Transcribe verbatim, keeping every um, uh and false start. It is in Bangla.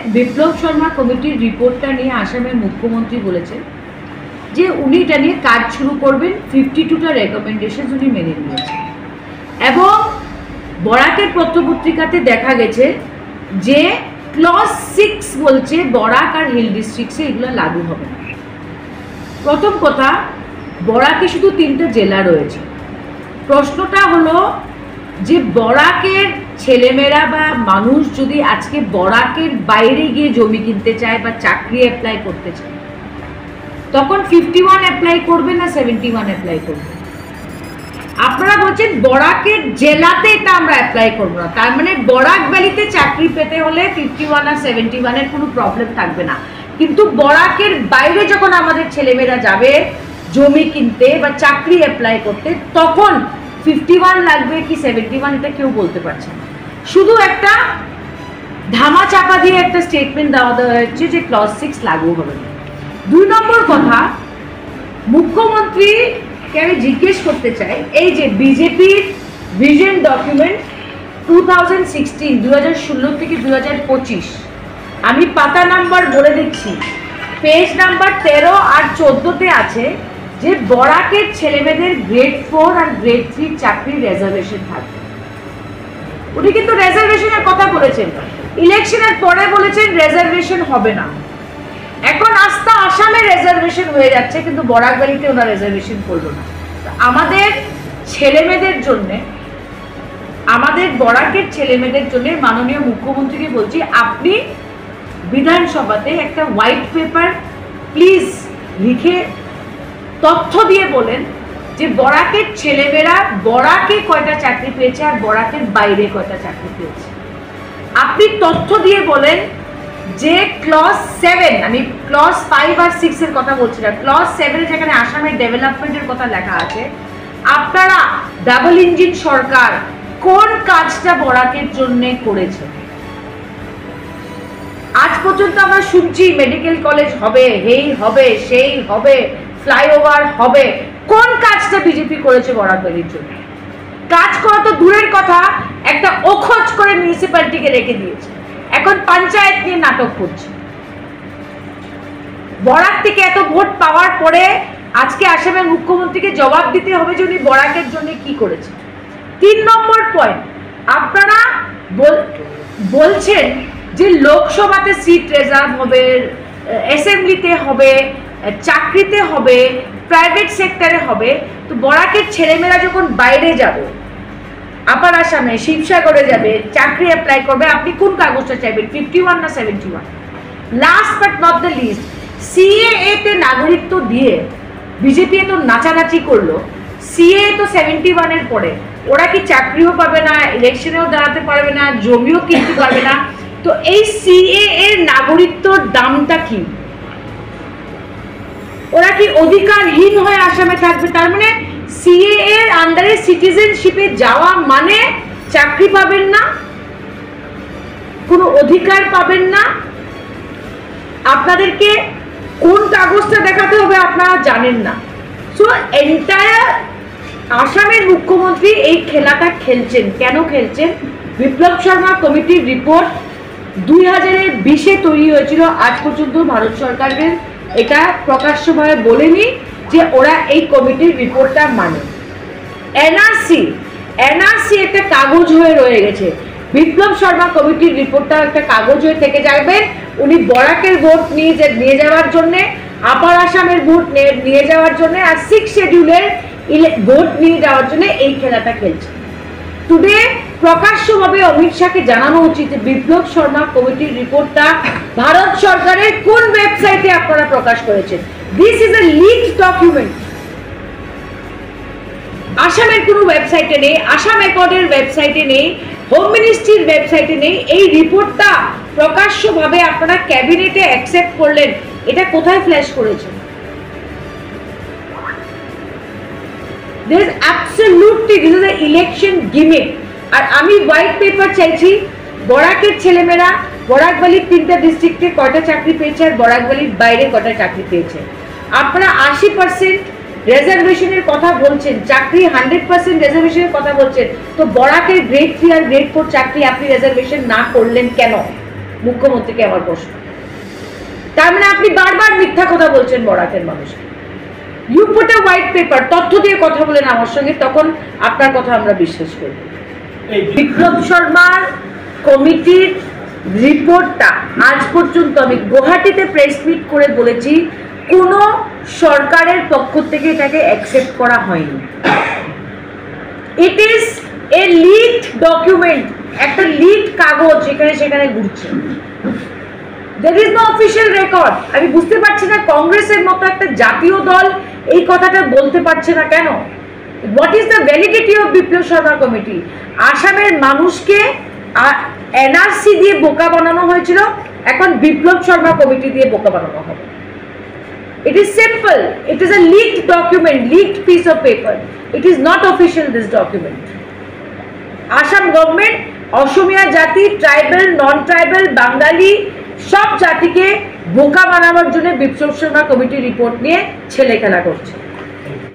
বিপ্লব শর্মা কমিটির রিপোর্টটা নিয়ে আসামের মুখ্যমন্ত্রী বলেছেন যে উনি এটা নিয়ে কাজ শুরু করবেন। ফিফটি টুটা রেকমেন্ডেশন উনি মেনে নিয়েছেন এবং বরাকের পত্রপত্রিকাতে দেখা গেছে যে ক্লজ সিক্স বলছে বরাক আর হিল ডিস্ট্রিক্টসে এগুলো লাগু হবে না। প্রথম কথা, বরাকে শুধু তিনটে জেলা রয়েছে। প্রশ্নটা হলো যে বরাকের ছেলেমেয়েরা বা মানুষ যদি আজকে বরাকের বাইরে গিয়ে জমি কিনতে চায় বা চাকরি অ্যাপ্লাই করতে চায়, তখন ফিফটি ওয়ান অ্যাপ্লাই করবে না সেভেন্টি ওয়ান অ্যাপ্লাই করবে? আপনারা বলছেন বরাকের জেলাতে এটা আমরা অ্যাপ্লাই করবো না, তার মানে বরাক ভ্যালিতে চাকরি পেতে হলে ফিফটি ওয়ান আর সেভেন্টি ওয়ানের কোনো প্রবলেম থাকবে না। কিন্তু বরাকের বাইরে যখন আমাদের ছেলেমেয়েরা যাবে জমি কিনতে বা চাকরি অ্যাপ্লাই করতে, তখন ফিফটি ওয়ান লাগবে কি সেভেন্টি ওয়ান এটা কেউ বলতে পারছে না। শুধু একটা ধামা চাপা দিয়ে একটা স্টেটমেন্ট দেওয়া দেওয়া হচ্ছে যে ক্লজ সিক্স লাগু হবে না। দুই নম্বর কথা, মুখ্যমন্ত্রীকে আমি জিজ্ঞেস করতে চাই, এই যে বিজেপির vision document two thousand sixteen দু হাজার ষোলো থেকে দু হাজার পঁচিশ, আমি পাতা নাম্বার বলে দিচ্ছি, পেজ নাম্বার তেরো আর চোদ্দোতে আছে যে বরাকের ছেলেমেয়েদের গ্রেড ফোর আর গ্রেড থ্রি চাকরির রেজার্ভেশন থাকবে। উনি কিন্তু রেজার্ভেশনের কথা বলেছেন, ইলেকশনের পরে বলেছেন রেজার্ভেশন হবে না। এখন আস্থা আসামে রেজার্ভেশন হয়ে যাচ্ছে, কিন্তু বরাক ভ্যালিতে ওনারা রেজার্ভেশন করলো না। আমাদের ছেলেমেয়েদের জন্যে, আমাদের বরাকের ছেলেমেয়েদের জন্য মাননীয় মুখ্যমন্ত্রীকে বলছি, আপনি বিধানসভাতে একটা হোয়াইট পেপার প্লিজ লিখে তথ্য দিয়ে বলেন যে বরাকের ছেলেমেয়েরা বরাকে কয়টা চাকরি পেয়েছে আর বরাকের বাইরে কয়টা চাকরি পেয়েছে। আপনি তথ্য দিয়ে বলেন যে ক্লজ সেভেন, আমি ক্লজ ফাইভ আর সিক্স এর কথা বলছি না, ক্লজ সেভেন যেখানে আসামের ডেভেলপমেন্টের কথা লেখা আছে, আপনারা ডাবল ইঞ্জিন সরকার কোন কাজটা বরাকের জন্য করেছে? আজ পর্যন্ত আমরা শুনছি মেডিকেল কলেজ হবে, এই হবে, সেই হবে, ফ্লাইওভার হবে, কোন কাজটা বিজেপি করেছে বরাক ভ্যালির জন্য? কাজ করা তো দূরের কথা, একটা অখোজ করে মিউনিসিপ্যালিটিকে রেখে দিয়েছে, এখন পঞ্চায়েত নিয়ে নাটক করছে। বরাক থেকে এত ভোট পাওয়ার পরে আজকে আসামের মুখ্যমন্ত্রীকে জবাব দিতে হবে যে উনি বরাকের জন্য কি করেছে। তিন নম্বর পয়েন্ট, আপনারা বলছেন যে লোকসভাতে সিট রিজার্ভ হবে, অ্যাসেম্বলিতে হবে, চাকরিতে হবে, প্রাইভেট সেক্টরে হবে। তো বরাকের ছেলেমেয়েরা যখন বাইরে যাবে, আপার আসামে শিবসাগরে যাবে, চাকরি অ্যাপ্লাই করবে, আপনি কোন কাগজটা চাইবেন, ফিফটি ওয়ান না seventy one? Last but not the least, CAA তে নাগরিকত্ব দিয়ে বিজেপি এত নাচানাচি করলো, সিএএ তো সেভেন্টি ওয়ানের পরে, ওরা কি চাকরিও পাবে না, ইলেকশনেও দাঁড়াতে পারবে না, জমিও কিনতে পারবে না। তো এই সিএএ এর নাগরিকত্বর দামটা কি? ওরা কি অধিকারহীন হয়ে আসামে থাকবে? তার মানে সিএএ এর আন্ডারে সিটিজেনশিপে যাওয়া মানে চাকরি পাবেন না, কোনো অধিকার পাবেন না, আপনাদেরকে কোন কাগজটা দেখাতে হবে আপনারা জানেন না। সো এন্টায়ার আসামের মুখ্যমন্ত্রী এই খেলাটা খেলছেন। কেন খেলছেন? বিপ্লব শর্মা কমিটির রিপোর্ট দুই হাজারের বিশে তৈরি হয়েছিল, আজ পর্যন্ত ভারত সরকারের এটা প্রকাশ্যভাবে বলেনি যে ওরা এই কমিটির রিপোর্টটা মানে। এনআরসি এনআরসি একটা কাগজ হয়ে রয়ে গেছে, বিপ্লব শর্মা কমিটির রিপোর্টটা একটা কাগজ হয়ে থেকে যাবে। উনি বরাকের ভোট নিয়ে নিয়ে যাওয়ার জন্য, আপার আসামের ভোট নিয়ে যাওয়ার জন্য আর সিক্স শিডিউলের ভোট নিয়ে যাওয়ার জন্য এই খেলাটা খেলছে। টুডে প্রকাশ্যভাবে অমিত শাহকে জানানো উচিত বিপ্লব শর্মা কমিটির রিপোর্টটা ভারত সরকারের কোন ওয়েবসাইটে আপনারা প্রকাশ করেছেন। This is a leaked document. আসামের কোনো ওয়েবসাইটে নেই, আসাম অ্যাকর্ডের ওয়েবসাইটে নেই, হোম মিনিস্ট্রির ওয়েবসাইটে নেই। এই রিপোর্টটা প্রকাশ্যভাবে আপনারা ক্যাবিনেটে অ্যাকসেপ্ট করলেন, এটা কোথায় ফ্ল্যাশ করেছেন? There is absolutely this is an election gimmick. আর আমি হোয়াইট পেপার চাইছি, বরাকের ছেলেমেয়েরা বরাক ভ্যালির তিনটা ডিস্ট্রিক্টে কয়টা চাকরি পেয়েছে আর বরাক ভ্যালির বাইরে কয়টা চাকরি পেয়েছে। আপনারা আশি পার্সেন্ট রেজার্ভেশনের কথা বলছেন, চাকরি হান্ড্রেড পার্সেন্ট রেজার্ভেশনের কথা বলছেন, তো বরাকের গ্রেড থ্রি আর গ্রেড ফোর চাকরি আপনি রেজার্ভেশন না করলেন কেন? মুখ্যমন্ত্রীকে আমার প্রশ্ন। তার মানে আপনি বারবার মিথ্যা কথা বলছেন বরাকের মানুষকে। You put a white paper, তথ্য দিয়ে কথা বলেন আমার সঙ্গে, তখন আপনার কথা আমরা বিশ্বাস করব। বিপ্লব শর্মার কমিটির রিপোর্টটা আজ পর্যন্ত আমি গুয়াহাটিতে প্রেস মিট করে বলেছি, কোনো সরকারের পক্ষ থেকে এটাকে অ্যাকসেপ্ট করা হয়নি। It is a lead document, একটা লিড কাগজ এখানে সেখানে ঘুরছে। There is no official record. আমি বুঝতে পারছি না কংগ্রেসের মতো একটা জাতীয় দল এই কথাটা বলতে পারছে না কেন। What is the validity of Biplab Sarma committee? আসামের মানুষকে এনআরসি দিয়ে বোকা বানানো হয়েছিল, এখন বিপ্লব শর্মা কমিটি দিয়ে বোকা বানানো হবে। It is simple. It is a leaked document, leaked piece of paper. It is not official, this document. Assam government Asomiya জাতি, ট্রাইবাল, নন ট্রাইবাল, বাঙালি সব জাতিকে বোকা বানানোর জন্য বিপ্লব শর্মা কমিটির রিপোর্ট নিয়ে ছেলে খেলা করছে।